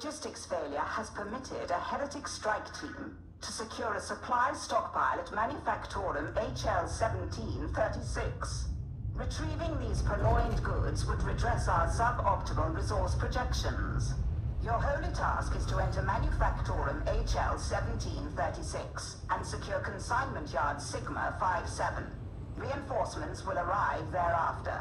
logistics failure has permitted a heretic strike team to secure a supply stockpile at Manufactorum HL1736. Retrieving these purloined goods would redress our suboptimal resource projections. Your holy task is to enter Manufactorum HL1736 and secure Consignment Yard Sigma 57. Reinforcements will arrive thereafter.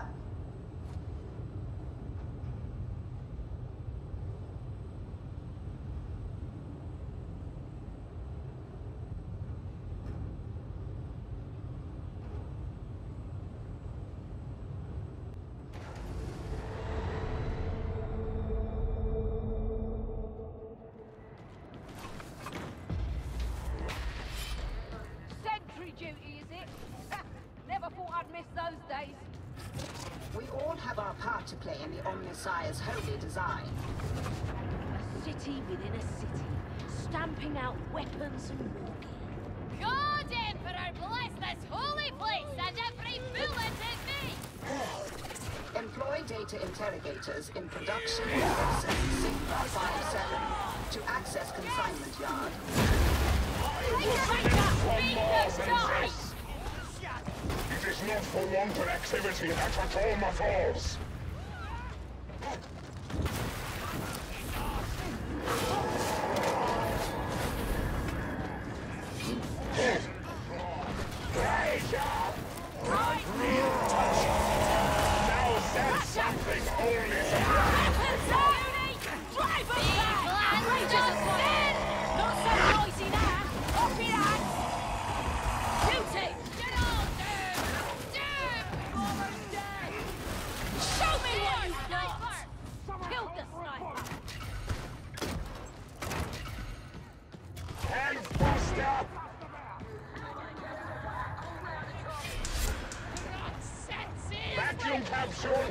Duty, is it? Never thought I'd miss those days. We all have our part to play in the Omnissiah's holy design. A city within a city, stamping out weapons and war gear. God, Emperor, bless this holy place, and every bullet is me! Employ data interrogators in production process Sigma 57 to access Consignment Yard. It is not for wanton activity that Atoma falls. Now said something only to Not so noisy now! Off your hands! Duty! Show me what you've got! Killed the sniper! Handbuster! Vacuum capsule!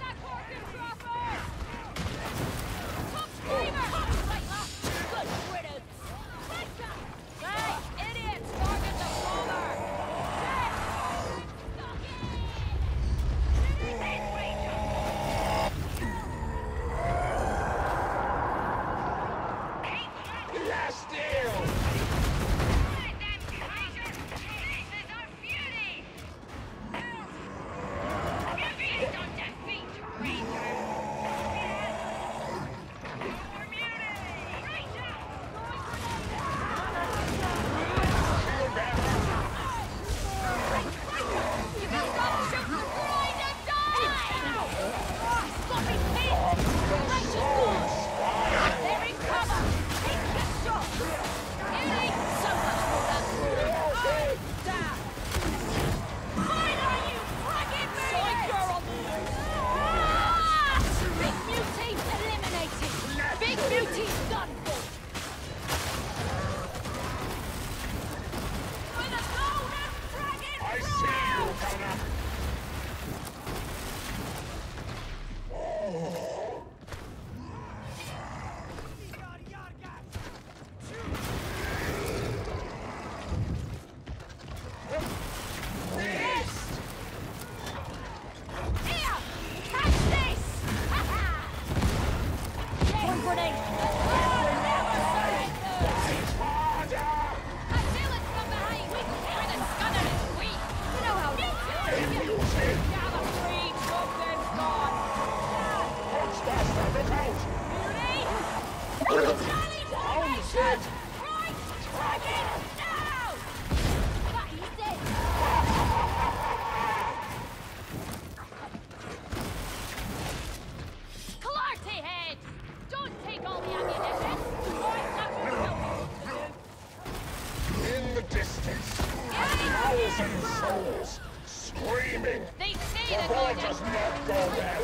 Screaming! They say The ball does not go well!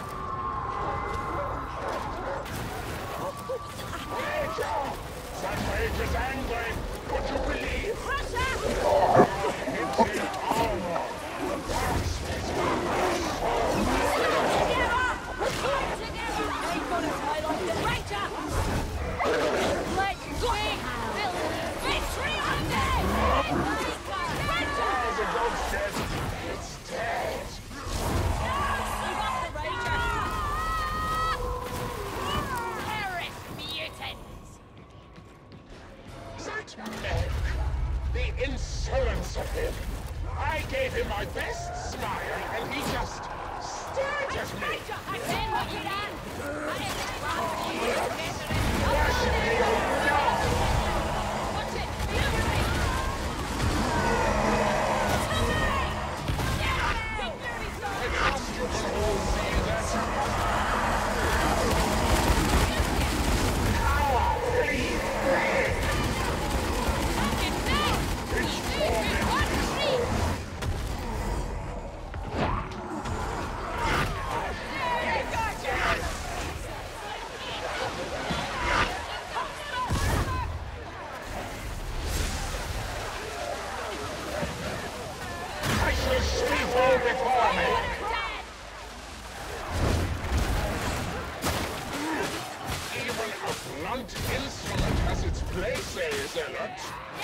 Major! That mage is angry! Would you believe? Russia! It's in armor! gave him my best smile, and he just stared at me. I said what you done! I didn't Watch it! Beautifully! I trust you can all see that. I shall sweep all before me. Even a blunt instrument has its place, Zealot.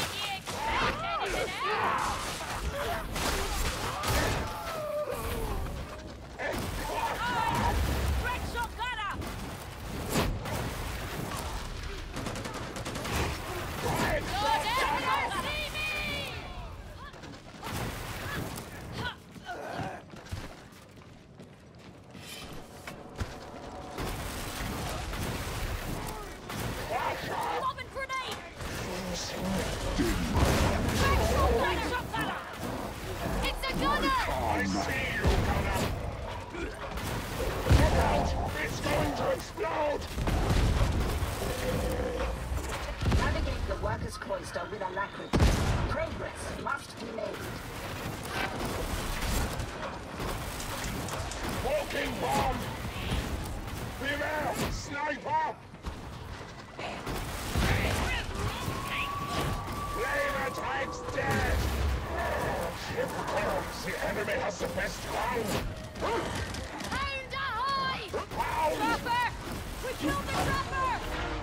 It's a gunner! I see you, Gunner. Look out! It's going to explode! Navigate the workers' cloister with alacrity. Progress must be made. Walking bomb! Beware! Sniper! Flame attack's dead! Ship comes! The enemy has the best ground! Hound ahoy! Pound! Trapper! We killed the trapper!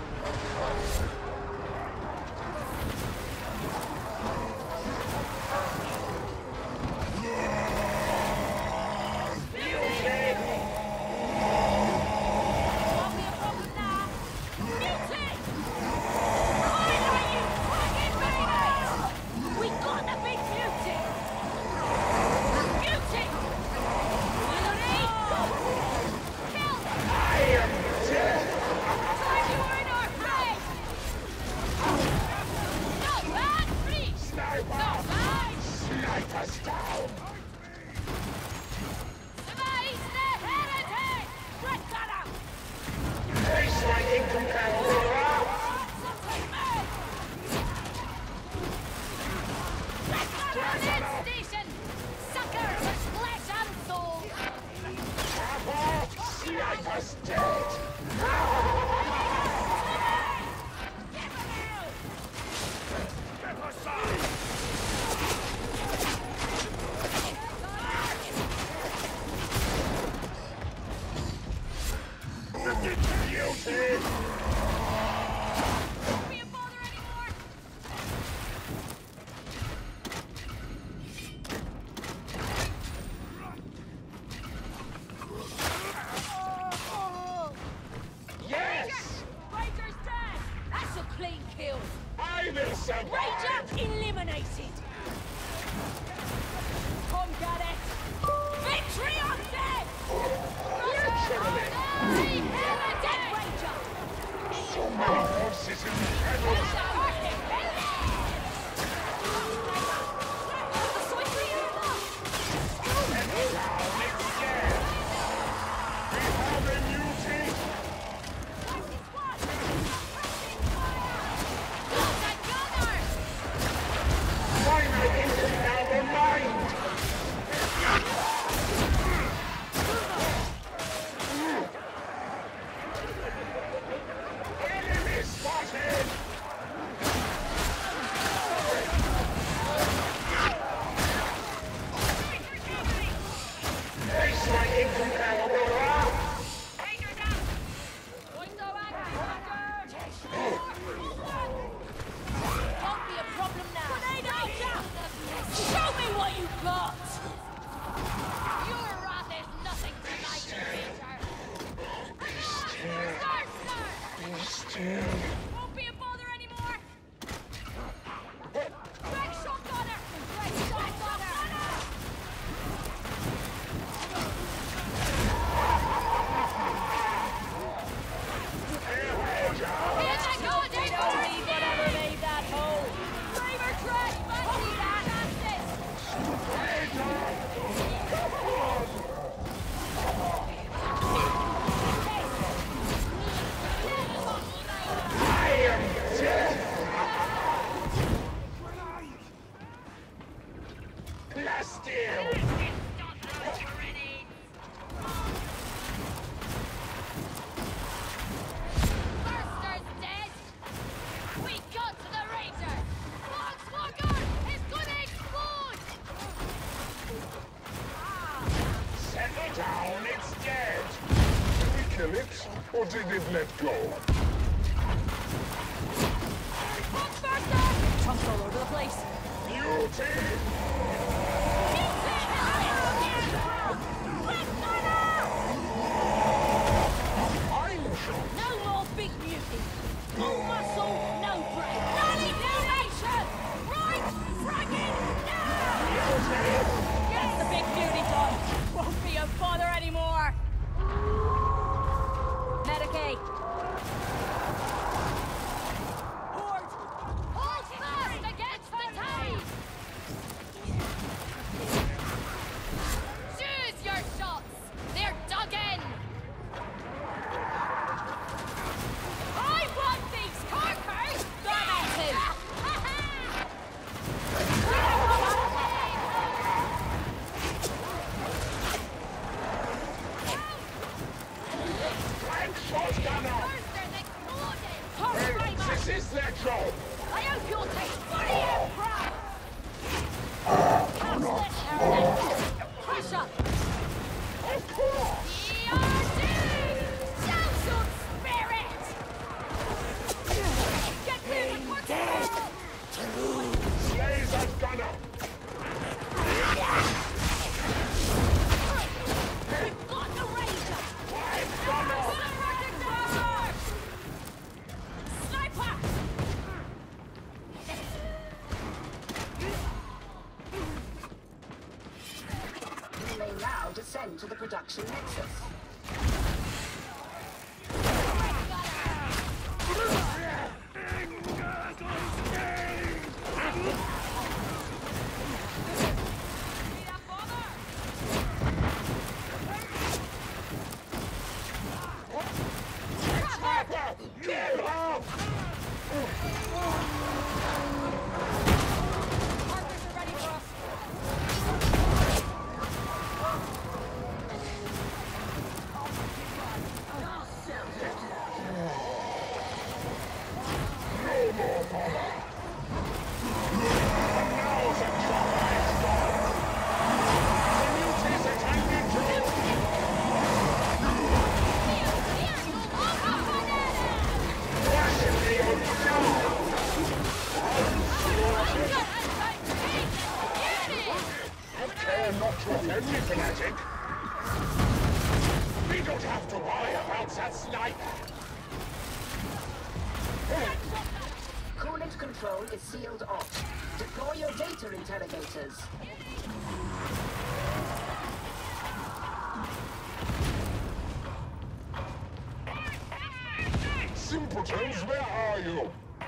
Won't be a problem now. Mutiny! Fire at you, fucking baby! We got the big beauty! Beauty! Willory! Kill! I am dead! Time you were in our prey! Not bad, free! Sniper! Not bad! Sniper's down! Device the heritage! Red gunner! Face my incomparable wrath! Station! Sucker for flesh and soul! Trapper! Sniper's dead! Step aside! Beauty! Don't be a bother anymore! Yes! Ranger's dead! That's a clean kill! I will survive! Ranger eliminated! Come get it! Victory on dead! Literally! Dead Ranger! So many forces in the shadows! Settle down, it's dead! We have a beauty! Why not incomparable mind? Enemy spotted! Face my incomparable wrath! Won't be a problem now! Ranger! Show me what you got! Your wrath is nothing to my creature! Start, start! Be still. Won't be a bother anymore! Red shotgunner! Red shotgunner! kill it, or did it let go? Chunks all over the place. Beauty! I'm sure. No more big beauty. No muscle, no brain. Rally donation! Right fragging now! Get the big beauty done. Won't be a bother anymore. Medicaid. Horde! Hold fast against the tide! Choose your shots! They're dug in! I want these carpers! Donated! Flank shot gunner! Horse This is their job! I hope you'll take money and pride! Counselor Pressure! Of course! ERD! Down some spirit! Get moving, what's Slay that gunner! We've got the Ranger! Flank gunner! Sniper! You may now descend to the production nexus. Sniper! Kill her! Markers are ready for us. Now's a chopper is gone! The muties attending to it! Worship the old now! I care not to offend me, fanatic! We don't have to worry about that sniper! Coolant control is sealed off. Deploy your data interrogators. Simpletons, where are you?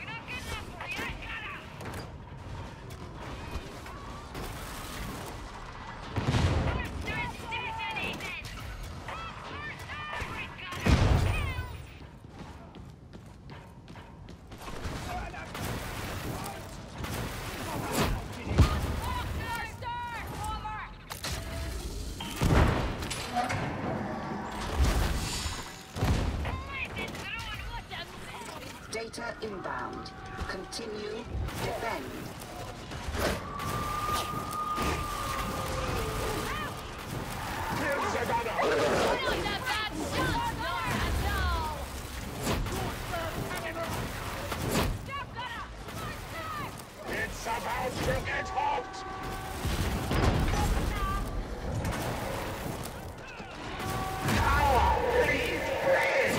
Data inbound. Continue. Defend. Kill the gunner! It's about to get hot! Power! Bleed! Bleed!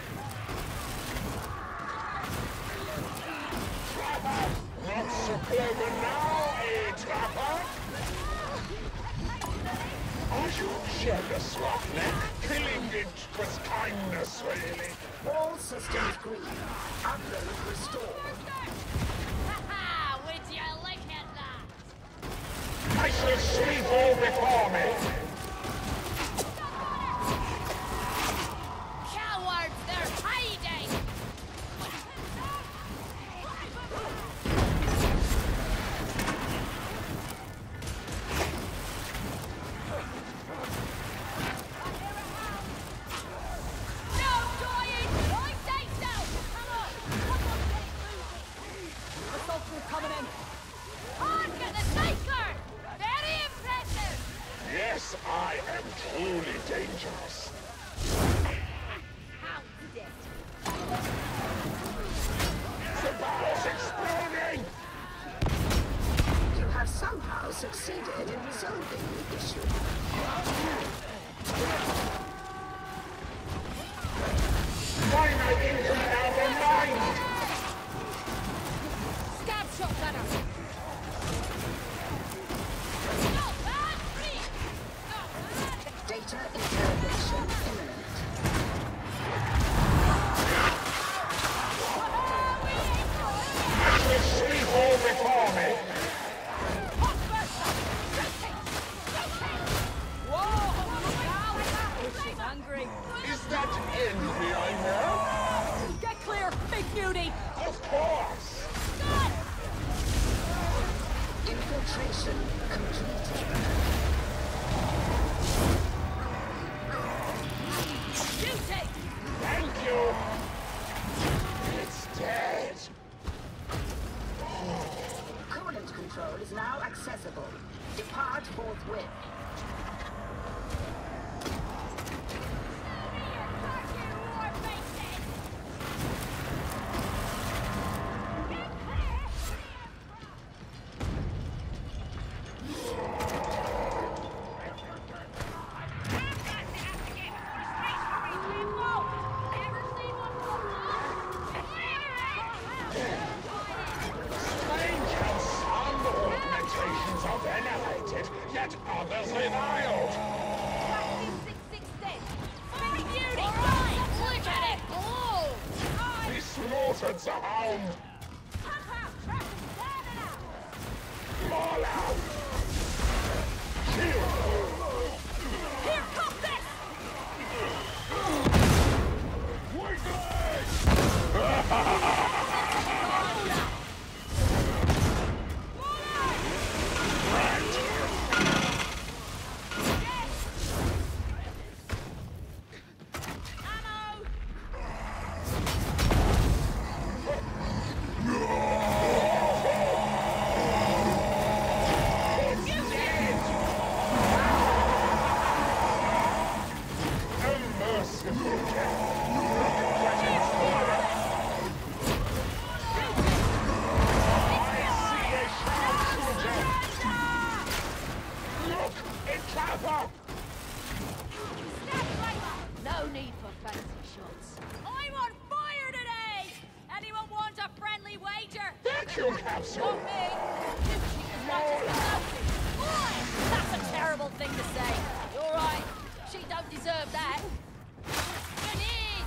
Trapper! Not so clever now, eh, Trapper? Are you jealous, Roughneck? Killing it was kindness, really. All systems green. Upload restored. Would you look at that? I shall sweep all before me! Cowards, they're hiding! No dying! I say so! Come on! Come on, get moving! Assaults are coming in! On, get the cycler! Very impressive! Yes, I am truly dangerous. Infiltration completed. Duty! Thank you! It's dead! Coolant control is now accessible. Depart forthwith. Strange how some augmentations are venerated, yet others reviled. Look at it! Oh! We slaughtered the hound! All out! Shield! Here, cop this! A merciful death! Look! It's Trapper! No need for fancy shots. I'm on fire today! Anyone want a friendly wager? Vacuum capsule! Not me! She was not just a selfie. Boy! That's a terrible thing to say. You're right. She don't deserve that. Grenade!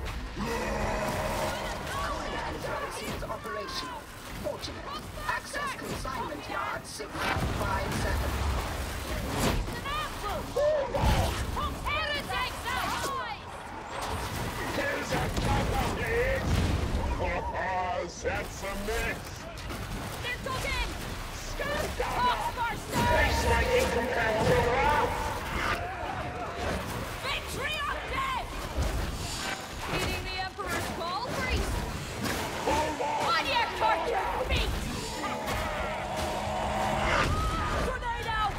Coolant control seems operational. Fortunate. Access consignment yard 6557. It's an apple! Heretics outside! Here's a Trapper, please! Oh, that's a mess! They're cooking! Scandal! Oxburster! Face my incompatible wrath! Victory of death! Eating the Emperor's ball priest! On your tortured feet! Grenade out!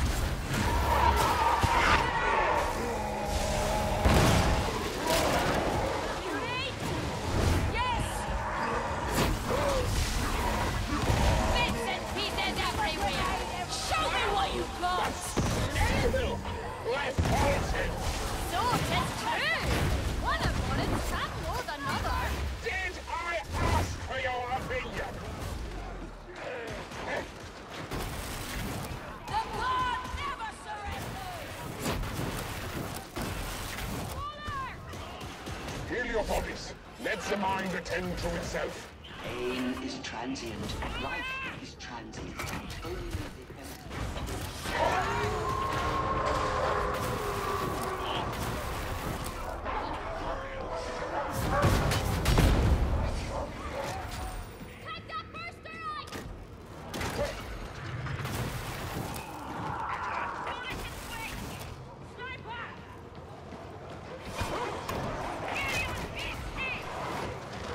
Grenade! Yes! Bits and pieces everywhere! Show me what you got! Evil! Left halted! Sorted too! One opponent trampled another! Did I ask for your opinion? The blood never surrenders! Waller! Heal your bodies. Let the mind attend to itself. Pain is transient. Life is transient. Only the Take that first strike! Sniper!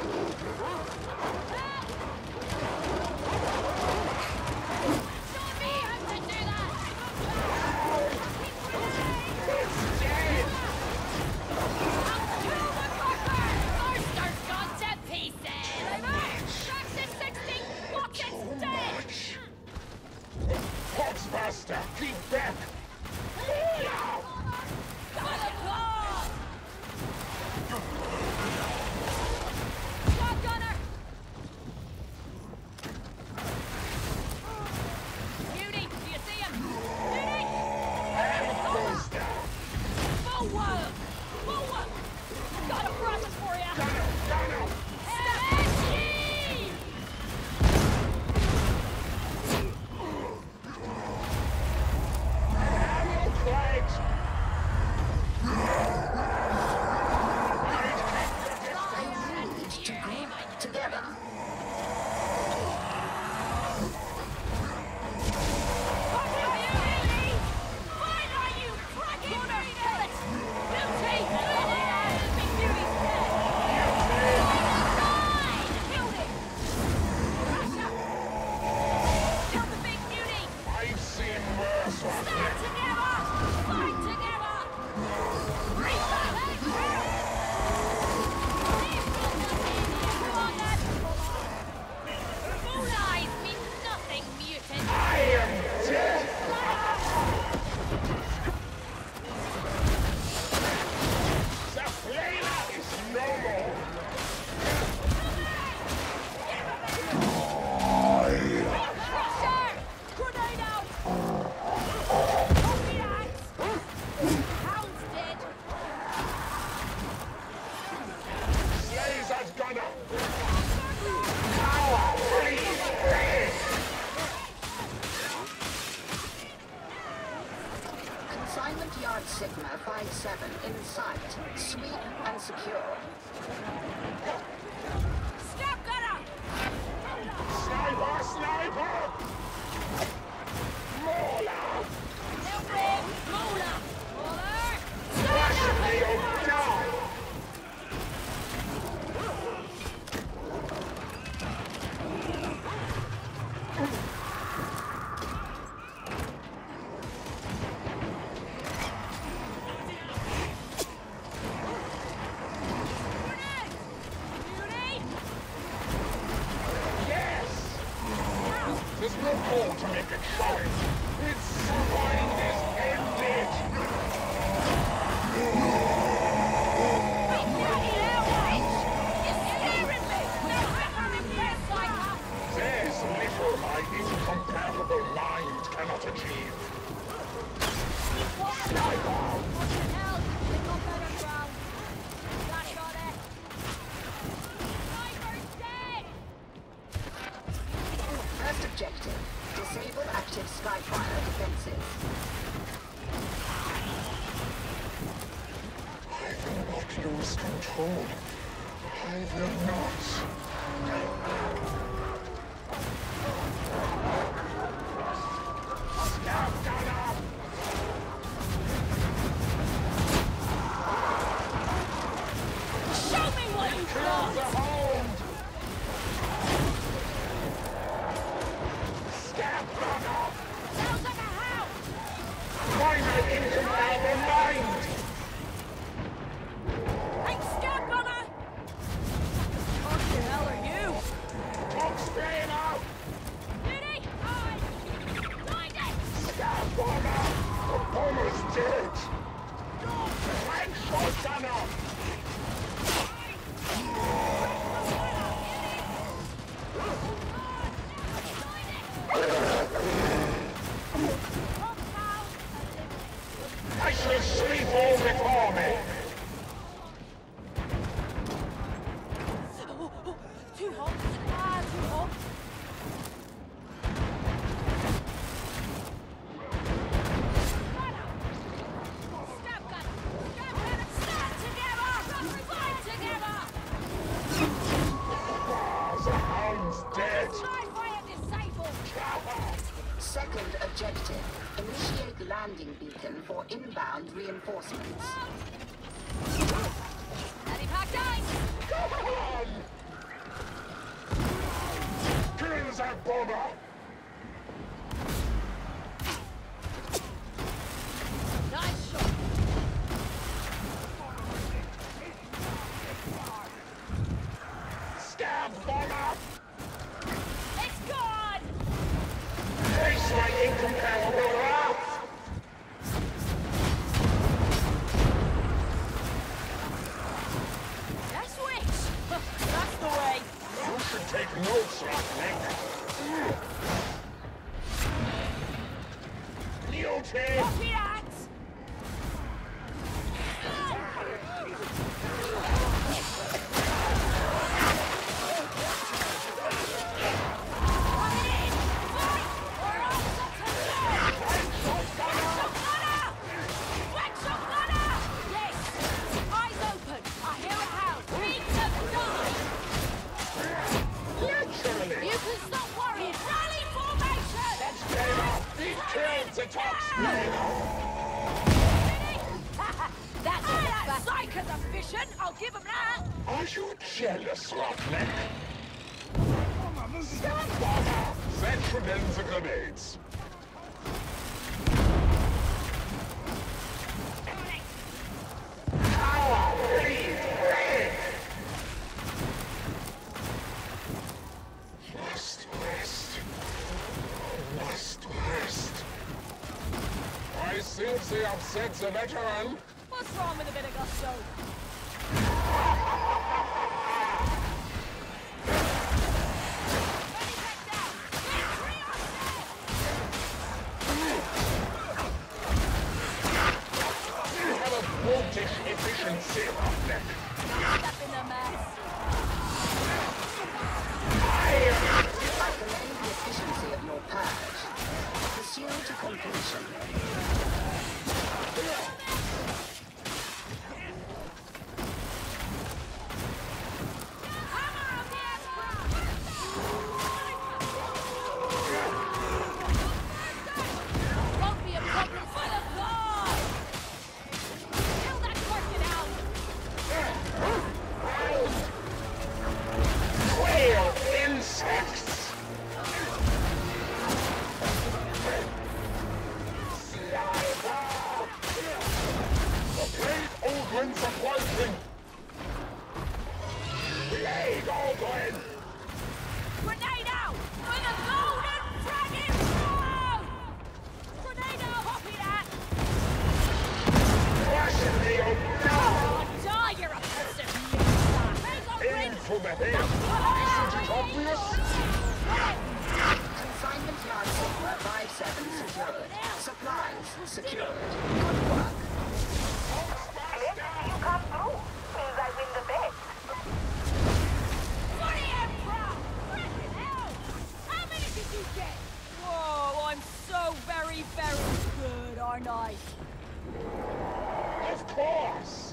Show me Consignment Yard Sigma 57 in sight. Sweep and secure. Scout gunner! Sniper! Sniper! Mauler! Help him! Mauler! Mauler! Rush me or die! There's no call to make it showing. Its time is ended. There's little my incomparable mind cannot achieve. Sniper! First objective. Disable active Skyfire defenses. I will not lose control. I will not. Scout gunner! Show me what you've Kill got! the hound! Scout gunner! Sounds like a hound! Find my incomparable mind! Hey, scout gunner! What the hell are you? Top spraying out! Diddy! Find it! Scout bomber! The bomber's dead! Flank shot gunner! I shall sleep all before me! Too hot! Too hot! Stab gunner! Stab gunner! Stand together! Fight together! The hound's dead! Skyfire disabled! Second objective. Initiate landing beacon for inbound reinforcements. Ready, packed ice! Come on! Kill that bomber! Nice shot! Stab bomber! It's gone! Face my incomparable wrath! That's witch! That's the way! You should take notes, Rockneck. Guilty! Copy that! Coming in! Fight! Or else it's a Flexshot gunner! Yes! Eyes open! I hear a hound! Read to die! Naturally! You can stop worrying! Rally formation! He killed the top sprayer! That's that psycho's efficient! I'll give him that! Are you jealous, Rockneck? Stand bomber! Fetch from ends the grenades. Power! Bleed! Break! Must rest. Must rest. I seem to upset the veteran. What's wrong with a bit of gusto? Ready, back down! Victory on set! You have a voltage efficiency, Rockneck. Step in the mess! I commend the efficiency of your purge. Pursue to completion. for the head. Isn't it obvious? Consignment yard saver 57 secured. Supplies secured. Good work. Glad to see you come through. Means I win the bet. For the Emperor! Frickin' hell! How many did you get? Whoa, I'm so very, very good, aren't I? Of course.